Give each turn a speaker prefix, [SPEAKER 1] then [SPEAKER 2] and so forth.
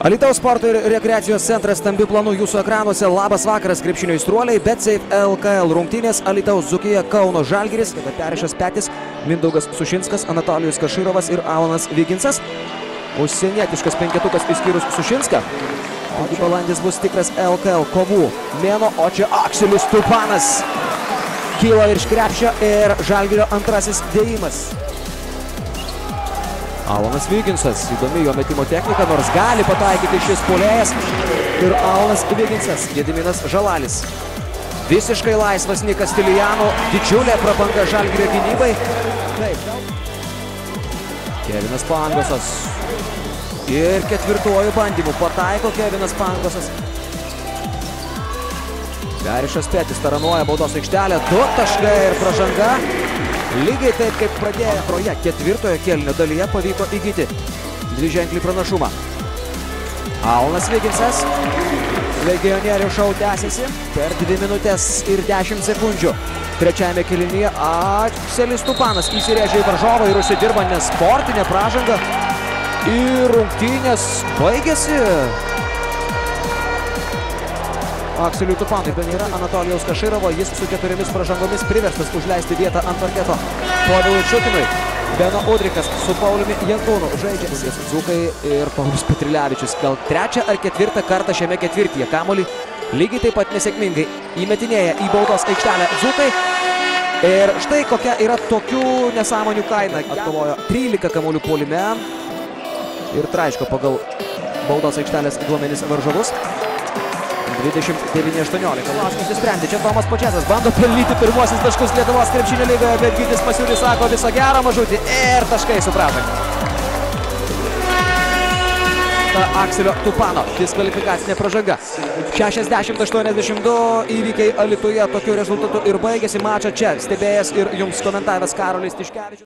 [SPEAKER 1] Alytaus sporto ir rekreacijos centras stambiu planu jūsų ekranuose. Labas vakaras, krepšinio aistruoliai, BetSafe LKL rungtynės Alytaus Dzūkija Kauno Žalgiris. Perišas Petis, Mindaugas Sušinskas, Anatolijus Kaširovas ir Alanas Viginsas. Užsienietiškas penketukas išskyrus Sušinską. Taigi balandis bus tikras LKL kovų mėnuo, o čia Akselius Tupanas kyla virš krepšio ir Žalgirio antrasis dėjimas. Alanas Viginsas, įdomi jo metimo technika, nors gali pataikyti šis puolėjas. Ir Alanas Viginsas, Gediminas Žalalis. Visiškai laisvas Nikas Stilijanų, didžiulė prabanga Žalgirio gynybai. Taip. Kevinas Pangosas. Ir ketvirtuoju bandymu pataiko Kevinas Pangosas. Perišas Petis taranuoja baudos aikštelę, 2 taškai ir pražanga. Lygiai taip, kaip pradėjo antroje ketvirtojo kėlinio dalyje pavyko įgyti dviženklį pranašumą. Alanas Viginsas. Legionierių šou tęsiasi per 2 minutės ir 10 sekundžių. Trečiajame kėlinyje Akselis Tupanas įsirėžė į varžovą ir užsidirba nesportinę pražangą. Ir rungtynės baigėsi. Akseliui Tupanui ben yra Anatolijaus Kaširovo, jis su 4 pražangomis priverstas užleisti vietą ant parketo Povilui Čukinui. Beno Udrikas su Pauliumi Jankūnu žaidžia Dzūkai ir Paulius Petrilevičius. Gal 3. ar 4. kartą šiame ketvirtyje kamuolį lygiai taip pat nesėkmingai įmetinėja į baudos aikštelę Dzūkai. Ir štai kokia yra tokių nesąmonių kaina. Atkovojo 13 kamuolių puolime ir traiško pagal baudos aikštelės duomenis varžovus. 29-18. Klausimas įsprendė. Čia Tomas Počesas bando pelnyti pirmuosius taškus Lietuvos krepšinio lygoje, bet Gytis Masiulis sako viso gero mažutį ir taškai suprato. Akselio Tupano diskvalifikacinė pražanga. 60-82 įvykiai Alytuje tokiu rezultatu ir baigėsi mačą čia. Stebėjęs ir jums komentavęs Karolis Tiškevičius.